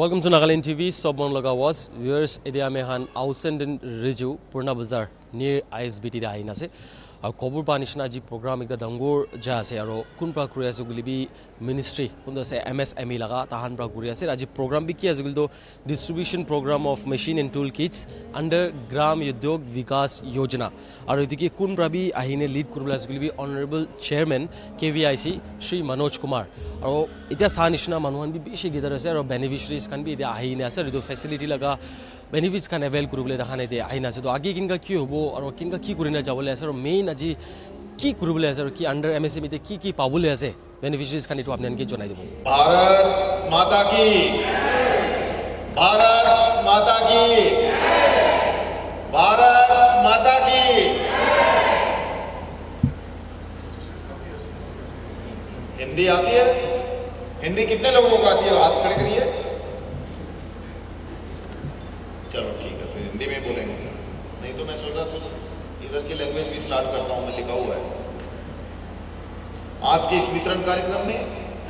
Welcome to Nagaland TV. Sobon Loga was viewers. Idia mehan Ausenden Riju Purna Bazaar near ISBT da inase. Our Kobur Panishna ji program ekda dangur jase aro kunpra kuriya se gulibi ministry kunda se MSME laga tahan pra kuriya se aji program bi kiya zuguldo distribution program of machine and tool kits under Gram Udyog Vikas Yojana aro idiki kunpra bi ahine lead kurula se gulibi honorable chairman KVIC Shri Manoj Kumar aro itia sanishna manuhan bi bishi gidar ase aro beneficiaries kan bi itia ahine ase aro facility laga benefits kan avail kurubule dakhane de ahina se to age kinga ki hobo aro kinga ki kurina jabole ase aro main aji ki kurubule ase aro ki under MSME te ki pabule ase beneficiaries kan itu apne anke jonai debo Bharat माता की भारत माता की भारत माता की हिंदी आती है हिंदी कितने लोगों को आती है हाथ खड़े करिए चलो ठीक है फिर हिंदी में बोलेंगे नहीं तो मैं सोचा तो इधर की लैंग्वेज भी स्टार्ट करता हूं मैं लिखा हुआ है आज के इस वितरण कार्यक्रम में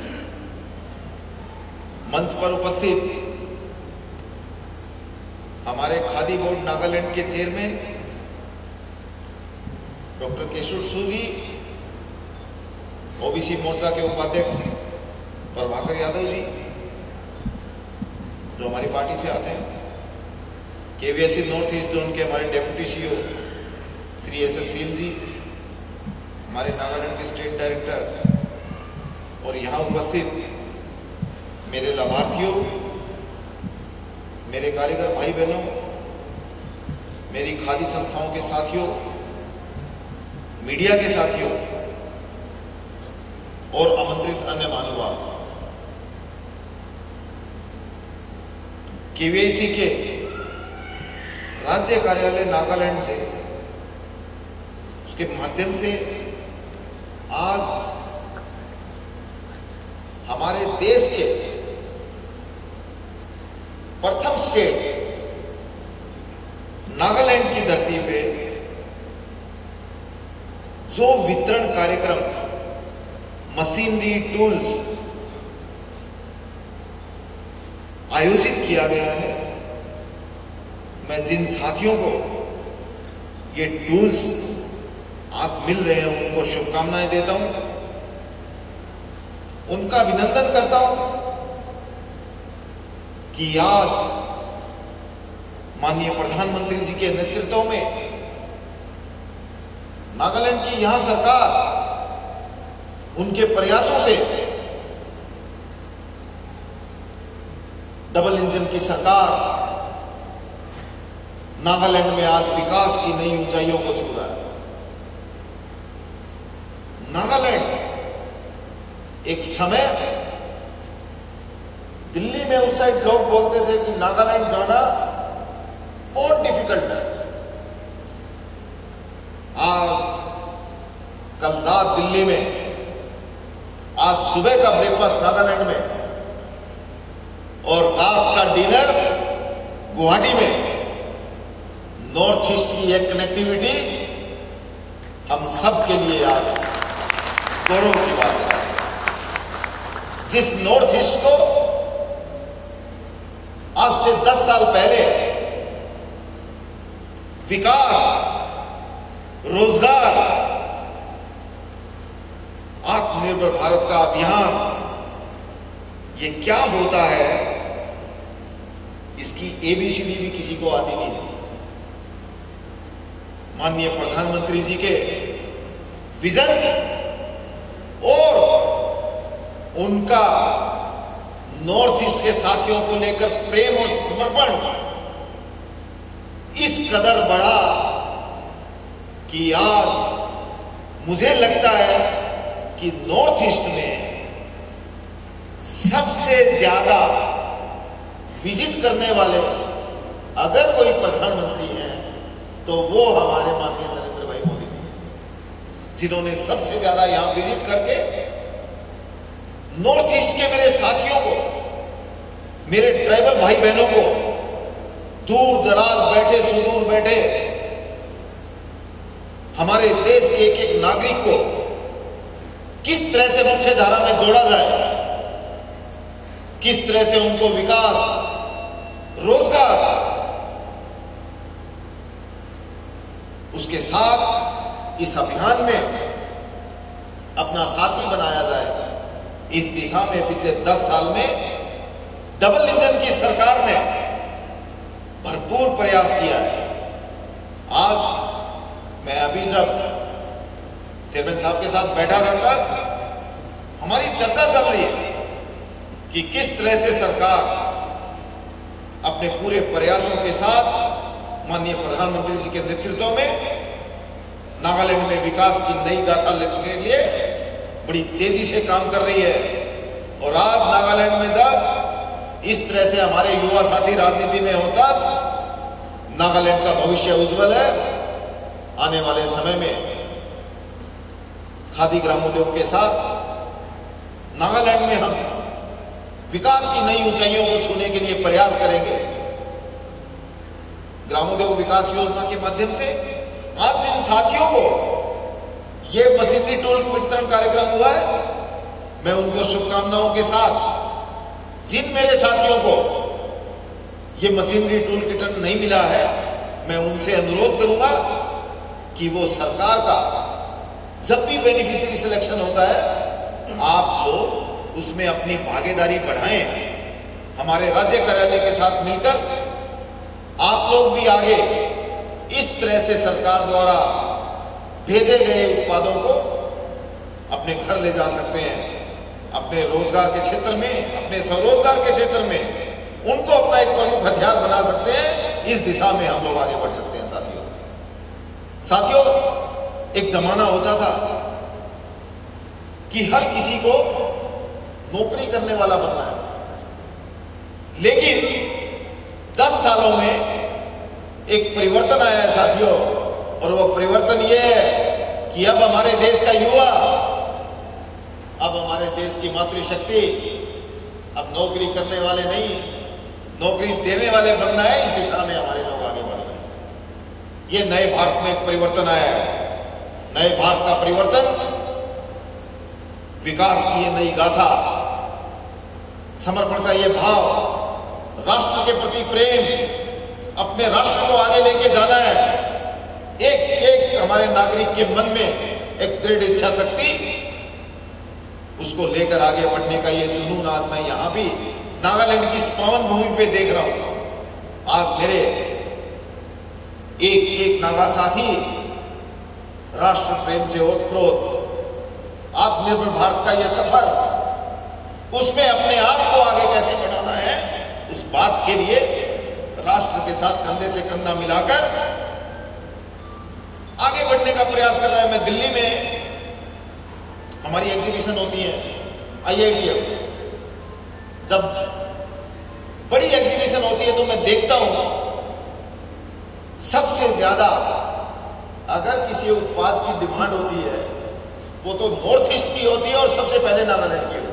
मंच पर उपस्थित हमारे खादी बोर्ड नागालैंड के चेयरमैन डॉक्टर केशव सूजी ओबीसी मोर्चा के उपाध्यक्ष प्रभाकर यादव जी जो हमारी पार्टी से आते हैं केवीएससी नॉर्थ ईस्ट जोन के हमारे deputy CEO Shri SS Seal ji हमारे नागालैंड के स्टेट डायरेक्टर और यहाँ उपस्थित मेरे लाभार्थियों मेरे कारीगर भाई बहनों मेरी खादी संस्थाओं के साथियों मीडिया के साथियों और आमंत्रित अन्य महानुभाव केवीआईसी के राज्य कार्यालय नागालैंड से उसके माध्यम से आज हमारे देश के प्रथम स्टेट नागालैंड की धरती पे जो वितरण कार्यक्रम मशीनरी टूल्स आयोजित किया गया है मैं जिन साथियों को ये टूल्स आज मिल रहे हैं उनको शुभकामनाएं देता हूं उनका अभिनंदन करता हूं कि आज माननीय प्रधानमंत्री जी के नेतृत्व में नागालैंड की यहां सरकार उनके प्रयासों से डबल इंजन की सरकार नागालैंड में आज विकास की नई ऊंचाइयों को छू रहा है नागालैंड एक समय दिल्ली में उस साइड लोग बोलते थे कि नागालैंड जाना बहुत डिफिकल्ट है आज कल रात दिल्ली में आज सुबह का ब्रेकफास्ट नागालैंड में और रात का डिनर गुवाहाटी में नॉर्थ ईस्ट की एक कनेक्टिविटी हम सब के लिए आज गौरव की बात है जिस नॉर्थ ईस्ट को आज से 10 साल पहले विकास रोजगार आत्मनिर्भर भारत का अभियान ये क्या होता है इसकी एबीसीडी भी किसी को आती नहीं है माननीय प्रधानमंत्री जी के विजन और उनका नॉर्थ ईस्ट के साथियों को लेकर प्रेम और समर्पण इस कदर बढ़ा कि आज मुझे लगता है कि नॉर्थ ईस्ट में सबसे ज्यादा विजिट करने वाले अगर कोई प्रधानमंत्री हैं तो वो हमारे माननीय नरेंद्र भाई मोदी जी जिन्होंने सबसे ज्यादा यहां विजिट करके नॉर्थ ईस्ट के मेरे साथियों को मेरे ट्राइबल भाई बहनों को दूर दराज बैठे सुदूर बैठे हमारे देश के एक एक नागरिक को किस तरह से मुख्य धारा में जोड़ा जाए किस तरह से उनको विकास रोजगार, उसके साथ इस अभियान में अपना साथी बनाया जाए। इस दिशा में पिछले 10 साल में डबल इंजन की सरकार ने भरपूर प्रयास किया है। आज मैं अभी जब चेयरमैन साहब के साथ बैठा था तब हमारी चर्चा चल रही है कि किस तरह से सरकार अपने पूरे प्रयासों के साथ माननीय प्रधानमंत्री जी के नेतृत्व में नागालैंड में विकास की नई गाथा लेने के लिए बड़ी तेजी से काम कर रही है। और आज नागालैंड में जब इस तरह से हमारे युवा साथी राजनीति में होता, नागालैंड का भविष्य उज्जवल है। आने वाले समय में खादी ग्रामोद्योग के साथ नागालैंड में हम विकास की नई ऊंचाइयों को छूने के लिए प्रयास करेंगे। ग्रामोद्योग विकास योजना के माध्यम से आज जिन साथियों को ये मशीनरी टूल वितरण कार्यक्रम हुआ है, मैं उनको शुभकामनाओं के साथ, जिन मेरे साथियों को ये मशीनरी टूल किट नहीं मिला है, मैं उनसे अनुरोध करूंगा कि वो सरकार का जब भी बेनिफिशियरी सिलेक्शन होता है, आप लोग उसमें अपनी भागीदारी बढ़ाएं। हमारे राज्य कार्यालय के साथ मिलकर आप लोग भी आगे इस तरह से सरकार द्वारा भेजे गए उत्पादों को अपने घर ले जा सकते हैं। अपने रोजगार के क्षेत्र में, अपने स्वरोजगार के क्षेत्र में उनको अपना एक प्रमुख हथियार बना सकते हैं। इस दिशा में हम लोग आगे बढ़ सकते हैं। साथियों, एक जमाना होता था कि हर किसी को नौकरी करने वाला बनना है, लेकिन 10 सालों में एक परिवर्तन आया है साथियों, और वो परिवर्तन ये है कि अब हमारे देश का युवा, अब हमारे देश की मातृशक्ति अब नौकरी करने वाले नहीं, नौकरी देने वाले बनना है। इस दिशा में हमारे लोग आगे बढ़ रहे हैं। ये नए भारत में एक परिवर्तन आया है। नए भारत का परिवर्तन, विकास की ये नई गाथा, समर्पण का ये भाव, राष्ट्र के प्रति प्रेम, अपने राष्ट्र को आगे लेके जाना है। एक एक हमारे नागरिक के मन में एक दृढ़ इच्छा शक्ति, उसको लेकर आगे बढ़ने का ये जुनून आज मैं यहां भी नागालैंड की इस पावन भूमि पे देख रहा हूं। आज मेरे एक एक नागा साथी राष्ट्र प्रेम से ओतप्रोत, आत्मनिर्भर भारत का ये सफर, उसमें अपने आप को आगे कैसे बढ़ाना है, उस बात के लिए राष्ट्र के साथ कंधे से कंधा मिलाकर आगे बढ़ने का प्रयास कर रहा है। मैं दिल्ली में, हमारी एग्जीबिशन होती है IITF, जब बड़ी एग्जीबिशन होती है तो मैं देखता हूं सबसे ज्यादा अगर किसी उत्पाद की डिमांड होती है वो तो नॉर्थ ईस्ट की होती है और सबसे पहले नागालैंड की होती है।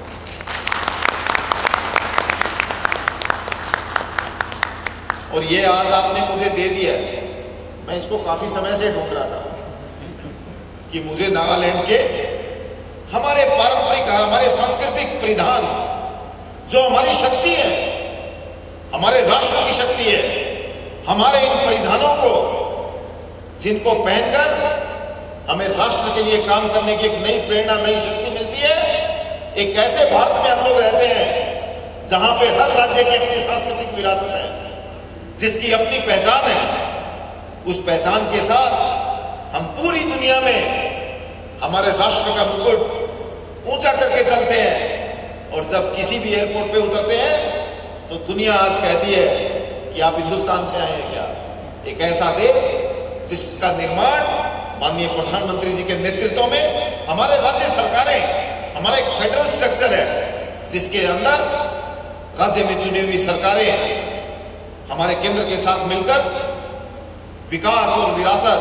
और ये आज आपने मुझे दे दिया। मैं इसको काफी समय से ढूंढ रहा था कि मुझे नागालैंड के हमारे पारंपरिक, हमारे सांस्कृतिक परिधान, जो हमारी शक्ति है, हमारे राष्ट्र की शक्ति है, हमारे इन परिधानों को, जिनको पहनकर हमें राष्ट्र के लिए काम करने की एक नई प्रेरणा, नई शक्ति मिलती है। एक ऐसे भारत में हम लोग रहते हैं जहां पे हर राज्य की अपनी सांस्कृतिक विरासत है, जिसकी अपनी पहचान है। उस पहचान के साथ हम पूरी दुनिया में हमारे राष्ट्र का मुकुट ऊंचा करके चलते हैं। और जब किसी भी एयरपोर्ट पे उतरते हैं तो दुनिया आज कहती है कि आप हिंदुस्तान से आए हैं क्या। एक ऐसा देश जिसका निर्माण माननीय प्रधानमंत्री जी के नेतृत्व में हमारे राज्य सरकारें, हमारा एक फेडरल स्ट्रक्चर है जिसके अंदर राज्य में चुनी हुई सरकारें हमारे केंद्र के साथ मिलकर विकास और विरासत,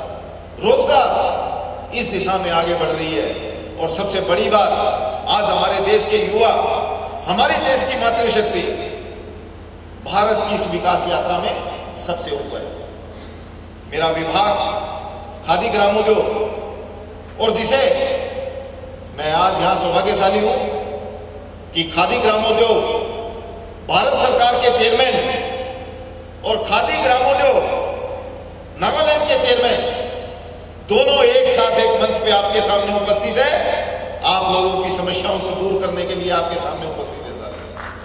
रोजगार, इस दिशा में आगे बढ़ रही है। और सबसे बड़ी बात, आज हमारे देश के युवा, हमारे देश की मातृशक्ति भारत की इस विकास यात्रा में सबसे ऊपर है। मेरा विभाग खादी ग्रामोद्योग, और जिसे मैं आज यहां सौभाग्यशाली हूं कि खादी ग्रामोद्योग भारत सरकार के चेयरमैन और खादी ग्रामोद्योग नागालैंड के चेयरमैन दोनों एक साथ एक मंच पे आपके सामने उपस्थित है, आप लोगों की समस्याओं को दूर करने के लिए आपके सामने उपस्थित है। सर,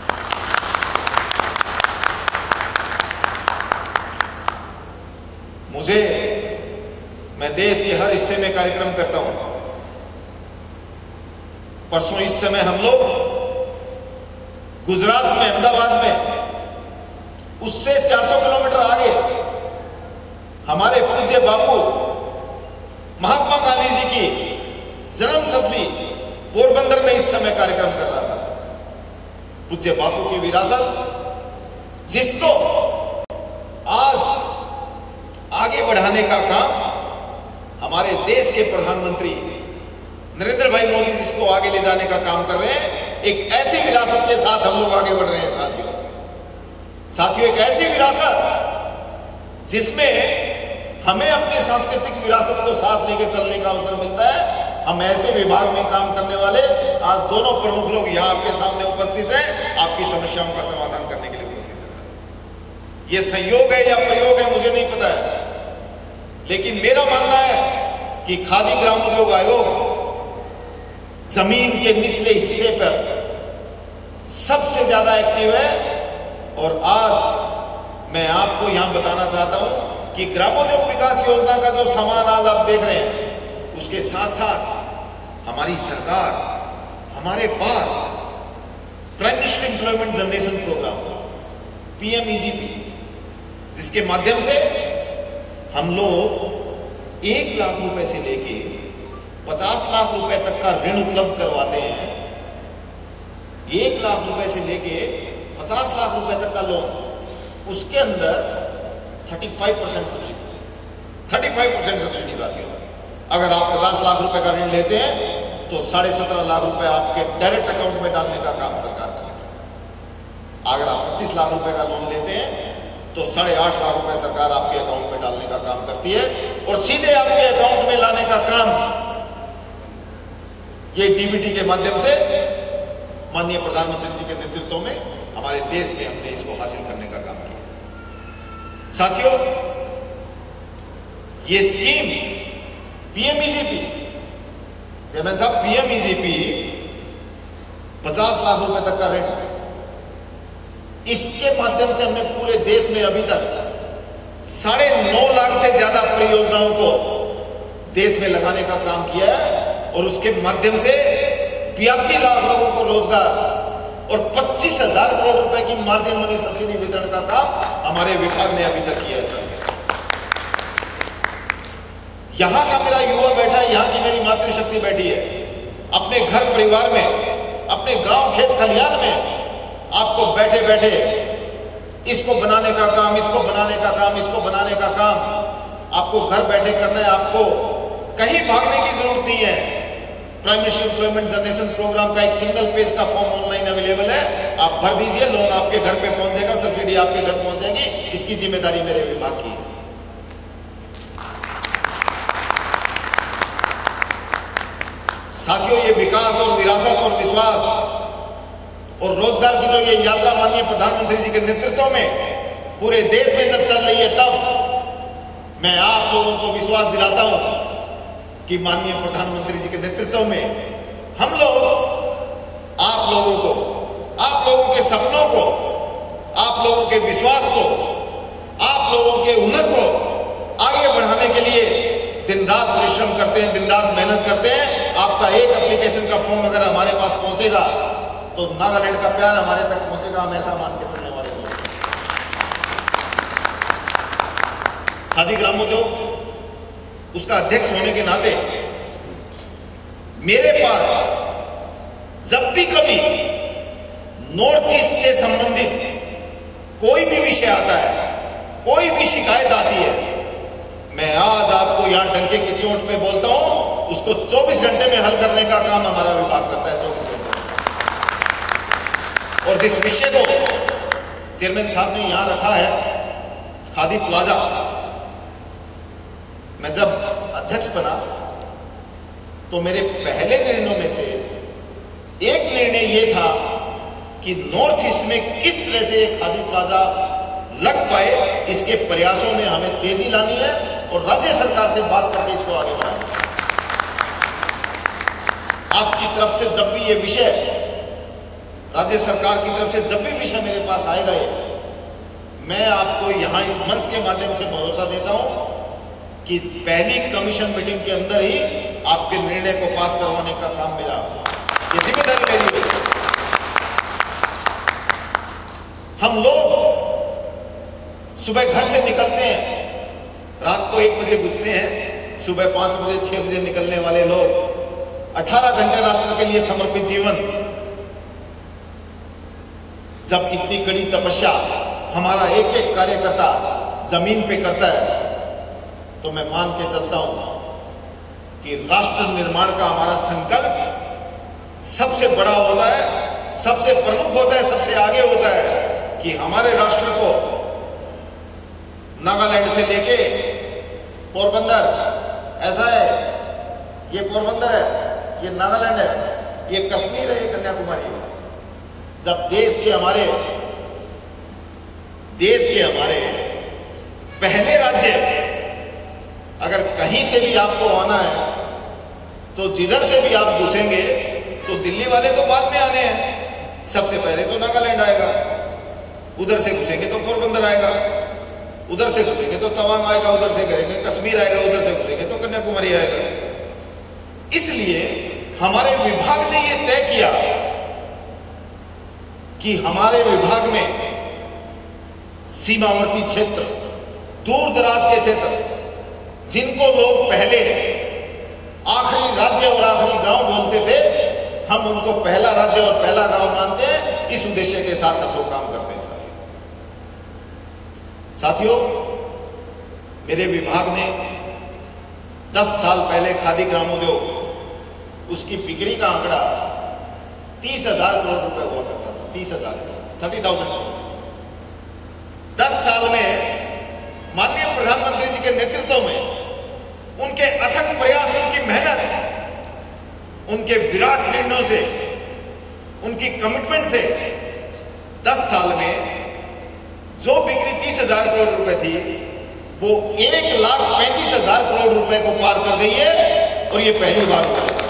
मैं देश के हर हिस्से में कार्यक्रम करता हूं। परसों इस समय हम लोग गुजरात में, अहमदाबाद में, उससे 400 किलोमीटर आगे हमारे पूज्य बापू महात्मा गांधी जी की जन्म शताब्दी पोरबंदर में इस समय कार्यक्रम कर रहा था। पूज्य बापू की विरासत जिसको आज आगे बढ़ाने का काम हमारे देश के प्रधानमंत्री नरेंद्र भाई मोदी जिसको आगे ले जाने का काम कर रहे हैं, एक ऐसी विरासत के साथ हम लोग आगे बढ़ रहे हैं। साथियों, एक ऐसी विरासत जिसमें हमें अपनी सांस्कृतिक विरासत को साथ लेके चलने का अवसर मिलता है। हम ऐसे विभाग में काम करने वाले आज दोनों प्रमुख लोग यहां आपके सामने उपस्थित हैं, आपकी समस्याओं का समाधान करने के लिए उपस्थित है। सर, ये संयोग है या प्रयोग है मुझे नहीं पता है, लेकिन मेरा मानना है कि खादी ग्रामोद्योग आयोग जमीन के निचले हिस्से पर सबसे ज्यादा एक्टिव है। और आज मैं आपको यहां बताना चाहता हूं कि ग्रामोद्योग विकास योजना का जो सामान आज आप देख रहे हैं, उसके साथ साथ हमारी सरकार, हमारे पास prime minister employment generation programme PMEGP, जिसके माध्यम से हम लोग 1 लाख रुपए से लेके 50 लाख रुपए तक का ऋण उपलब्ध करवाते हैं। 1 लाख रुपए से लेके 50 लाख रुपए तक का लोन, उसके अंदर 35% सब्सिडी, 35% सब्सिडी आती है। अगर आप 50 लाख रुपए का ऋण लेते हैं तो 17.5 लाख रुपए आपके डायरेक्ट अकाउंट में डालने का काम सरकार करेगी। अगर आप 25 लाख रुपए का लोन लेते हैं तो 8.5 लाख रुपए सरकार आपके अकाउंट में डालने का काम करती है। और सीधे आपके अकाउंट में लाने का काम ये DBT के माध्यम से माननीय प्रधानमंत्री जी के नेतृत्व में हमारे देश में हमने इसको हासिल करने का काम किया। साथियों, ये स्कीम PMEGP, चेयरमैन साहब, PMEGP 50 लाख रुपए तक का ऋण, इसके माध्यम से हमने पूरे देश में अभी तक 9.5 लाख से ज्यादा परियोजनाओं को देश में लगाने का काम किया है। और उसके माध्यम से 82 लाख लोगों को रोजगार और 25,000 करोड़ रुपए की मार्जिन मनी सब्सिडी वितरण का काम हमारे विभाग ने अभी तक किया है। सर, यहां का मेरा युवा बैठा है, यहां की मेरी मातृशक्ति बैठी है, अपने घर परिवार में, अपने गांव खेत खलियान में आपको बैठे बैठे इसको बनाने का काम, इसको बनाने का काम, इसको बनाने का काम आपको घर बैठे करना है। आपको कहीं भागने की जरूरत नहीं है। Prime minister employment generation programme का एक सिंगल पेज का फॉर्म ऑनलाइन अवेलेबल है, आप भर दीजिए, लोन आपके घर पे पहुंच जाएगा, सब्सिडी आपके घर पहुंच जाएगी। इसकी जिम्मेदारी मेरे विभाग की है। साथियों, ये विकास और विरासत और विश्वास और रोजगार की जो ये यात्रा माननीय प्रधानमंत्री जी के नेतृत्व में पूरे देश में जब चल रही है, तब मैं आप लोगों को विश्वास दिलाता हूं कि माननीय प्रधानमंत्री जी के नेतृत्व में हम लोग आप लोगों को, आप लोगों के सपनों को, आप लोगों के विश्वास को, आप लोगों के हुनर को आगे बढ़ाने के लिए दिन रात परिश्रम करते हैं, दिन रात मेहनत करते हैं। आपका एक एप्लीकेशन का फॉर्म अगर हमारे पास पहुंचेगा तो नागालैंड का प्यार हमारे तक पहुंचेगा, हम ऐसा मान के चलने वाले लोग। खादी ग्रामोद्योग उसका अध्यक्ष होने के नाते मेरे पास जब भी कभी नॉर्थ ईस्ट से संबंधित कोई भी विषय आता है, कोई भी शिकायत आती है, मैं आज आपको यहां डंके की चोट पे बोलता हूं, उसको 24 घंटे में हल करने का काम हमारा विभाग करता है। 24 घंटे में। और जिस विषय को चेयरमैन साहब ने यहां रखा है, खादी प्लाजा, मैं जब अध्यक्ष बना तो मेरे पहले निर्णयों में से एक निर्णय यह था कि नॉर्थ ईस्ट में किस तरह से ये खादी प्लाजा लग पाए, इसके प्रयासों में हमें तेजी लानी है और राज्य सरकार से बात करके इसको आगे बढ़ाना है। आपकी तरफ से जब भी ये विषय, राज्य सरकार की तरफ से जब भी विषय मेरे पास आएगा, मैं आपको यहां इस मंच के माध्यम से भरोसा देता हूं कि पहली कमीशन मीटिंग के अंदर ही आपके निर्णय को पास करवाने का काम मेरा, ये जिम्मेदारी मेरी है। हम लोग सुबह घर से निकलते हैं, रात को 1 बजे घुसते हैं, सुबह 5 बजे 6 बजे निकलने वाले लोग 18 घंटे राष्ट्र के लिए समर्पित जीवन, जब इतनी कड़ी तपस्या हमारा एक एक कार्यकर्ता जमीन पे करता है, तो मैं मान के चलता हूं कि राष्ट्र निर्माण का हमारा संकल्प सबसे बड़ा होता है, सबसे प्रमुख होता है, सबसे आगे होता है कि हमारे राष्ट्र को नागालैंड से लेके पोरबंदर, ऐसा है, ये पोरबंदर है, ये नागालैंड है, ये कश्मीर है, ये कन्याकुमारी है। जब देश के हमारे पहले राज्य, अगर कहीं से भी आपको आना है तो जिधर से भी आप घुसेंगे तो दिल्ली वाले तो बाद में आने हैं, सबसे पहले तो नागालैंड आएगा, उधर से घुसेंगे तो पोरबंदर आएगा, उधर से घुसेंगे तो तवांग आएगा, उधर से करेंगे कश्मीर आएगा, उधर से घुसेंगे तो कन्याकुमारी आएगा। इसलिए हमारे विभाग ने यह तय किया कि हमारे विभाग में सीमावर्ती क्षेत्र, दूर दराज के क्षेत्र, जिनको लोग पहले आखिरी राज्य और आखिरी गांव बोलते थे, हम उनको पहला राज्य और पहला गांव मानते हैं। इस उद्देश्य के साथ हम लोग काम करते हैं। साथियों, मेरे विभाग ने 10 साल पहले खादी ग्रामोद्योग, उसकी बिक्री का आंकड़ा 30,000 करोड़ रुपए हुआ करता था, 30,000 करोड़। 10 साल में माननीय प्रधानमंत्री जी के नेतृत्व में उनके अथक प्रयास, उनकी मेहनत, उनके विराट निर्णयों से, उनकी कमिटमेंट से 10 साल में जो बिक्री 30,000 करोड़ रुपए थी, वो 1,35,000 करोड़ रुपए को पार कर गई है और ये पहली बार हुआ है।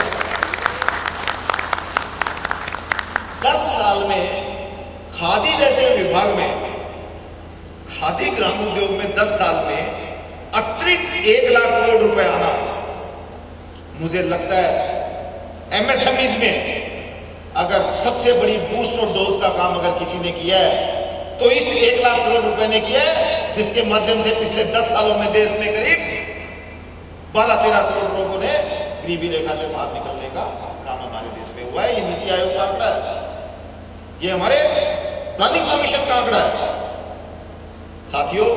10 साल में खादी जैसे विभाग में, खादी ग्रामोद्योग में 10 साल में अतिरिक्त 1 लाख करोड़ रुपए आना, मुझे लगता है एमएसएमईज में अगर सबसे बड़ी बूस्ट और डोज का काम अगर किसी ने किया है तो इस 1 लाख करोड़ रुपए ने किया है, जिसके माध्यम से पिछले 10 सालों में देश में करीब 12-13 करोड़ लोगों ने गरीबी रेखा से बाहर निकलने का काम हमारे देश में हुआ है। ये नीति आयोग का आंकड़ा है, ये हमारे प्लानिंग कमीशन का आंकड़ा है। साथियों,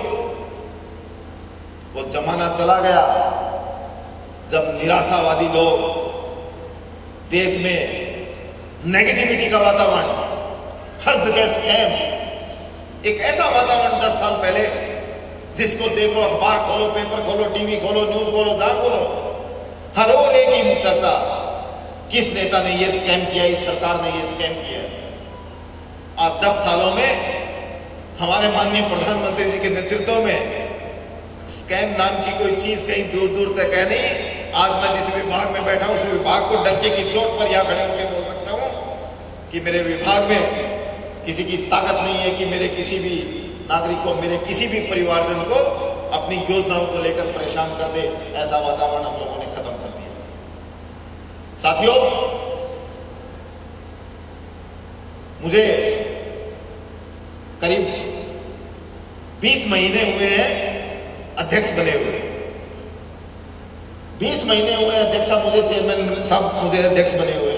वो जमाना चला गया जब निराशावादी लोग, देश में नेगेटिविटी का वातावरण, हर जगह स्कैम, एक ऐसा वातावरण 10 साल पहले जिसको देखो, अखबार खोलो, पेपर खोलो, टीवी खोलो, न्यूज खोलो, जहां खोलो, हर और एक ही चर्चा, किस नेता ने ये स्कैम किया, इस सरकार ने ये स्कैम किया। आज 10 सालों में हमारे माननीय प्रधानमंत्री जी के नेतृत्व में स्कैम नाम की कोई चीज कहीं दूर दूर तक है नहीं। आज मैं जिस विभाग में बैठा हूं, उस विभाग को डंके की चोट पर यहां खड़े होकर बोल सकता हूं कि मेरे विभाग में किसी की ताकत नहीं है कि मेरे किसी भी नागरिक को, मेरे किसी भी परिवारजन को अपनी योजनाओं को लेकर परेशान कर दे। ऐसा वातावरण हम लोगों ने खत्म कर दिया। साथियों, मुझे करीब 20 महीने हुए हैं अध्यक्ष बने हुए। 20 महीने हुए अध्यक्ष साहब, मुझे चेयरमैन साहब मुझे अध्यक्ष बने हुए।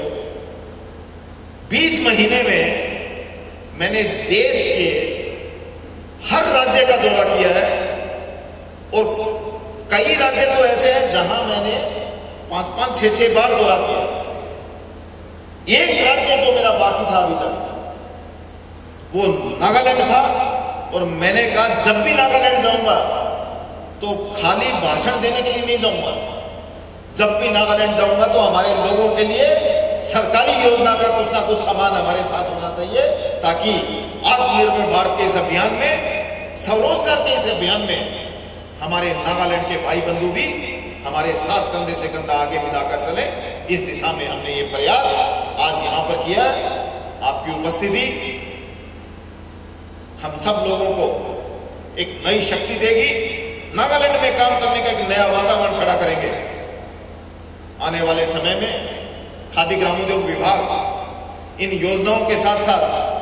20 महीने में मैंने देश के हर राज्य का दौरा किया है और कई राज्य तो ऐसे हैं जहां मैंने 5-5, 6-6 बार दौरा किया। एक राज्य जो मेरा बाकी था अभी तक, वो नागालैंड था और मैंने कहा जब भी नागालैंड जाऊंगा तो खाली भाषण देने के लिए नहीं जाऊंगा। जब भी नागालैंड जाऊंगा तो हमारे लोगों के लिए सरकारी योजना का कुछ ना कुछ सामान हमारे साथ होना चाहिए। ताकि आत्मनिर्भर भारत के इस अभियान में, स्वरोजगार के इस अभियान में हमारे नागालैंड के भाई बंधु भी हमारे साथ कंधे से कंधा आगे मिलाकर चले। इस दिशा में हमने ये प्रयास आज यहां पर किया। आपकी उपस्थिति हम सब लोगों को एक नई शक्ति देगी, नागालैंड में काम करने का एक नया वातावरण खड़ा करेंगे। आने वाले समय में खादी ग्रामोद्योग विभाग इन योजनाओं के साथ साथ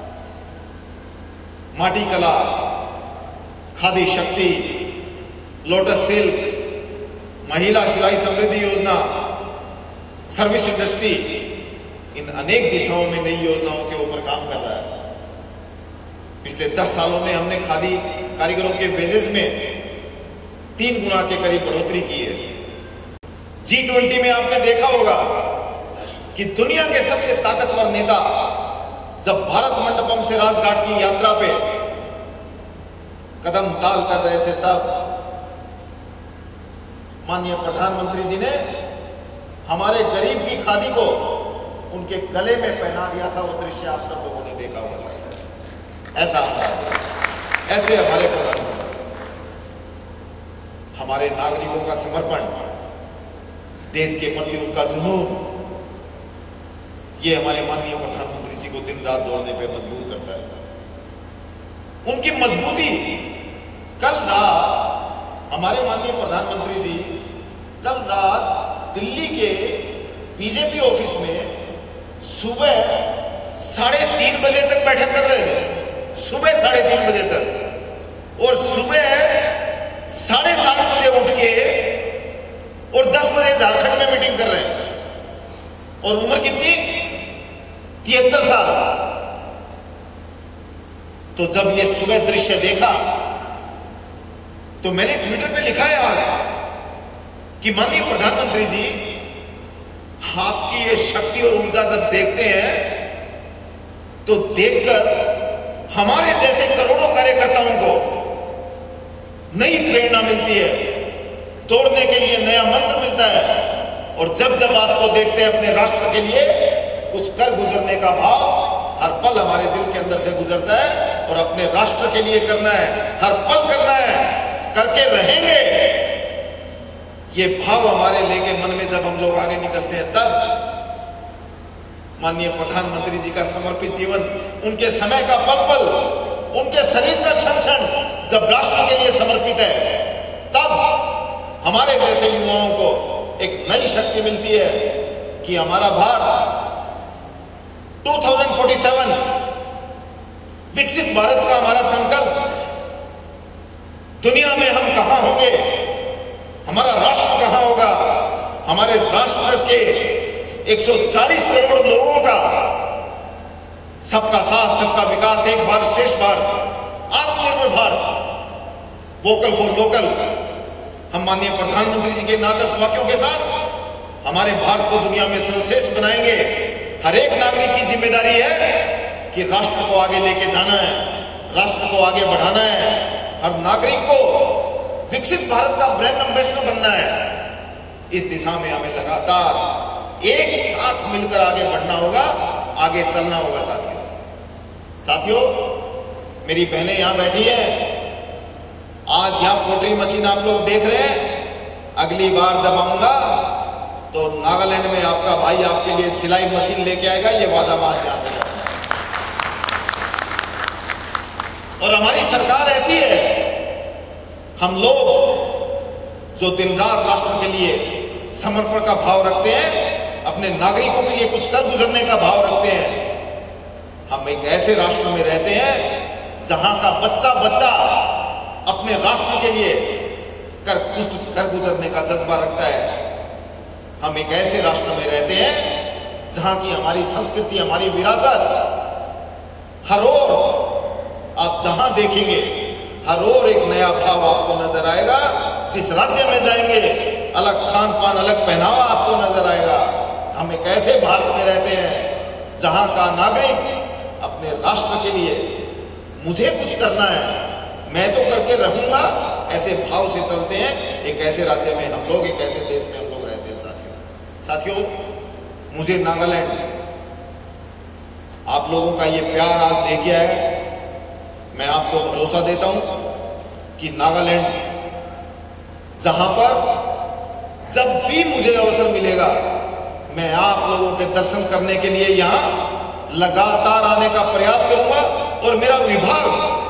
माटी कला, खादी शक्ति, लोटस सिल्क, महिला सिलाई समृद्धि योजना, सर्विस इंडस्ट्री, इन अनेक दिशाओं में नई योजनाओं के ऊपर काम कर रहा है। पिछले 10 सालों में हमने खादी कारीगरों के वेजेस में 3 गुना के करीब बढ़ोतरी की है। G20 में आपने देखा होगा कि दुनिया के सबसे ताकतवर नेता जब भारत मंडपम से राजघाट की यात्रा पे कदम ताल कर रहे थे, तब माननीय प्रधानमंत्री जी ने हमारे गरीब की खादी को उनके गले में पहना दिया था। वो दृश्य आप सब लोगों ने देखा होगा शायद। ऐसा हमारा देश, ऐसे हमारे प्रधानमंत्री, हमारे नागरिकों का समर्पण, देश के प्रति उनका जुनून, ये हमारे माननीय प्रधानमंत्री जी को दिन रात दौड़ने पे मजबूर करता है। उनकी मजबूती, कल रात हमारे माननीय प्रधानमंत्री जी कल रात दिल्ली के बीजेपी ऑफिस में सुबह 3:30 बजे तक बैठक कर रहे थे। सुबह 3:30 बजे तक, और सुबह 7:30 बजे उठ के और 10 बजे झारखंड में मीटिंग कर रहे हैं। और उम्र कितनी? 73 साल। तो जब ये सुबह दृश्य देखा तो मैंने ट्विटर पे लिखा है आज कि माननीय प्रधानमंत्री जी, आपकी ये शक्ति और ऊर्जा जब देखते हैं तो देखकर हमारे जैसे करोड़ों कार्यकर्ताओं को नई प्रेरणा मिलती है, तोड़ने के लिए नया मंत्र मिलता है। और जब जब आपको देखते हैं अपने राष्ट्र के लिए कुछ कर गुजरने का भाव हर पल हमारे दिल के अंदर से गुजरता है। और अपने राष्ट्र के लिए करना है, हर पल करना है, करके रहेंगे, ये भाव हमारे लेके मन में जब हम लोग आगे निकलते हैं, तब माननीय प्रधानमंत्री जी का समर्पित जीवन, उनके समय का पल पल, उनके शरीर का क्षण क्षण जब राष्ट्र के लिए समर्पित है, तब हमारे जैसे युवाओं को एक नई शक्ति मिलती है कि हमारा भारत 2047 विकसित भारत का हमारा संकल्प, दुनिया में हम कहां होंगे, हमारा राष्ट्र कहां होगा, हमारे राष्ट्र के 140 करोड़ लोगों का सबका साथ, सबका विकास, एक भारत श्रेष्ठ भारत, आत्मनिर्भर भारत, वोकल फॉर लोकल, हम माननीय प्रधानमंत्री जी के नादर्श वाक्यों के साथ हमारे भारत को दुनिया में सर्वश्रेष्ठ बनाएंगे। हर एक नागरिक की जिम्मेदारी है कि राष्ट्र को आगे लेके जाना है, राष्ट्र को आगे बढ़ाना है, हर नागरिक को विकसित भारत का ब्रांड एम्बेसडर बनना है। इस दिशा में हमें लगातार एक साथ मिलकर आगे बढ़ना होगा, आगे चलना होगा। साथियों, मेरी बहनें यहां बैठी हैं, आज यहां पोट्री मशीन आप लोग देख रहे हैं। अगली बार जब आऊंगा तो नागालैंड में आपका भाई आपके लिए सिलाई मशीन लेके आएगा, ये वादा मैं आज यहां से करता हूं। और हमारी सरकार ऐसी है, हम लोग जो दिन रात राष्ट्र के लिए समर्पण का भाव रखते हैं, अपने नागरिकों के लिए कुछ कर गुजरने का भाव रखते हैं। हम एक ऐसे राष्ट्र में रहते हैं जहां का बच्चा बच्चा अपने राष्ट्र के लिए कर गुजरने का जज्बा रखता है। हम एक ऐसे राष्ट्र में रहते हैं जहां की हमारी संस्कृति, हमारी विरासत हर ओर आप जहां देखेंगे, हर ओर एक नया भाव आपको नजर आएगा। जिस राज्य में जाएंगे अलग खान पान, अलग पहनावा आपको नजर आएगा। हम एक ऐसे भारत में रहते हैं जहां का नागरिक अपने राष्ट्र के लिए मुझे कुछ करना है, मैं तो करके रहूंगा, ऐसे भाव से चलते हैं। एक ऐसे राज्य में हम लोग, एक ऐसे देश में हम लोग रहते हैं। साथियों, मुझे नागालैंड आप लोगों का ये प्यार आज लेके आया। मैं आपको भरोसा देता हूं कि नागालैंड जहां पर जब भी मुझे अवसर मिलेगा मैं आप लोगों के दर्शन करने के लिए यहां लगातार आने का प्रयास करूंगा और मेरा विभाग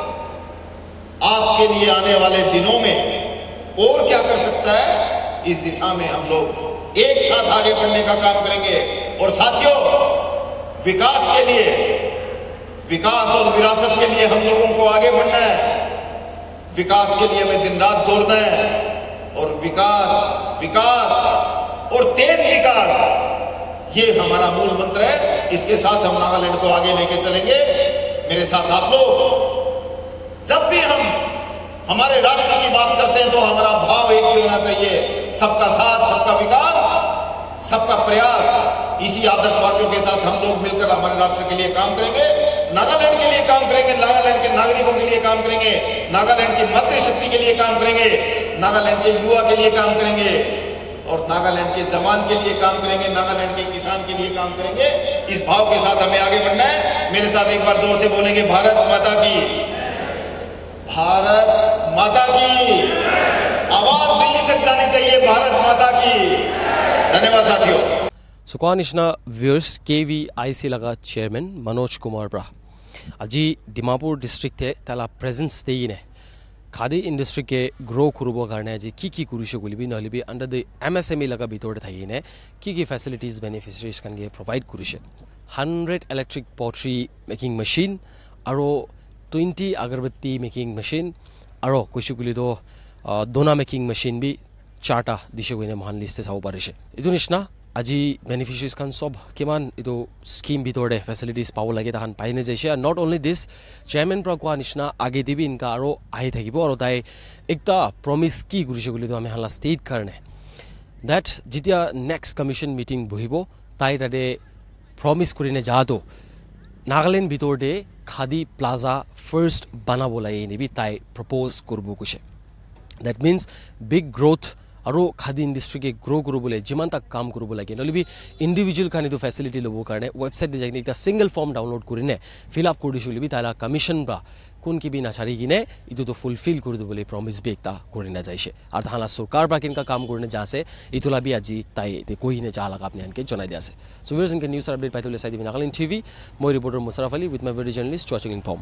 आपके लिए आने वाले दिनों में और क्या कर सकता है इस दिशा में हम लोग एक साथ आगे बढ़ने का काम करेंगे। और साथियों, विकास के लिए, विकास और विरासत के लिए हम लोगों को आगे बढ़ना है। विकास के लिए हमें दिन रात दौड़ना है और विकास विकास और तेज विकास ये हमारा मूल मंत्र है। इसके साथ हम नागालैंड को आगे लेके चलेंगे। मेरे साथ आप लोग, जब भी हम हमारे राष्ट्र की बात करते हैं तो हमारा भाव एक ही होना चाहिए, सबका साथ, सबका विकास, सबका प्रयास। इसी आदर्श वाक्यों के साथ हम लोग मिलकर हमारे राष्ट्र के लिए काम करेंगे, नागालैंड के लिए काम करेंगे, नागालैंड के नागरिकों के लिए काम करेंगे, नागालैंड की मातृशक्ति के लिए काम करेंगे, नागालैंड के युवा के लिए काम करेंगे और नागालैंड के जवान के लिए काम करेंगे, नागालैंड के किसान के लिए काम करेंगे। इस भाव के साथ हमें आगे बढ़ना है। मेरे साथ एक बार जोर से बोलेंगे, भारत माता की, भारत माता की। आवाज दिल्ली तक जानी चाहिए, भारत माता की। धन्यवाद साथियों। सुकानिशना व्यूअर्स KVIC लगा चेयरमैन मनोज कुमार ब्रा आज डिमापुर डिस्ट्रिक्ट ताला प्रेजेंस देने खादी इंडस्ट्री के ग्रो करूब कारण आज की कुरिसे गुलिबी नलिबी अंडर द MSME लगा भितर थाइने की फैसिलिटीज बेनिफिशियरीज कानगे प्रोवाइड कुरिसे 100 इलेक्ट्रिक पॉटरी मेकिंग मशीन और 20 अगरबत्ती मेकिंग मशीन और कुछ तो दोना मेकिंग मशीन भी 4टा दिशे गई महान लिस्टे चाव पारिसे इतो निचिना আজি बेनिफिशियरीज खान सब किमान इतो स्कीम भितर फैसिलिटीज पाव लगे तान पाइने जाइसे। नट ओनली दिस चेयरमैन पर कोआ निचिना आगे दिबी इनका और आहि থাকিব और ताई एकटा प्रमिस की गुरिसे गुली तो आमी हाला स्टेट करने दैट जितिया नेक्स्ट कमिशन मीटिंग बहिब ताई ताते प्रमिस करिने जातो नागालैंड भितर दे खादी प्लाजा फर्स्ट बनाबो लागे निबी ताई प्रपोज करबो कुसे। दैट मीन्स बिग ग्रोथ और खादी इंडस्ट्री के ग्रो करूबले जिमान तक काम करूब लगे नलिबी इंडिविजुअल खानी तो फैसिलिटी लब कारण वेबसाइट जाइने एक सिंगल फॉर्म डाउनलोड करिने फिल आप कर दिसुलिबी ताला कमिशन बा कोन की भी नाचारी किने इतो तो फुलफिल कर दिबले प्रमिस भी एकता करिना जाइसे और ताला सरकार बा किनका काम करने जासे इतोला भी आज ताई ते कोहिने जा लगा आपने आनके जनाइ दियासे। सो व्यूअर्स इनके न्यूज़ अपडेट पाइतले साइड नागालैंड TV मैं reporter Musharraf Ali with my video journalist watching in form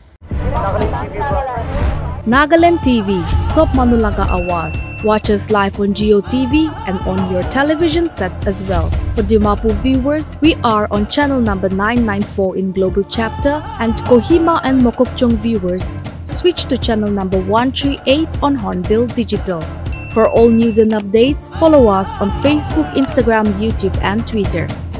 Nagaland TV, Sop Manulaga Awas. Watch us live on Geo TV and on your television sets as well. For Dimapur viewers, we are on channel number 994 in Global Chapter, and Kohima and Mokokchung viewers, switch to channel number 138 on Hornbill Digital. For all news and updates, follow us on Facebook, Instagram, YouTube and Twitter.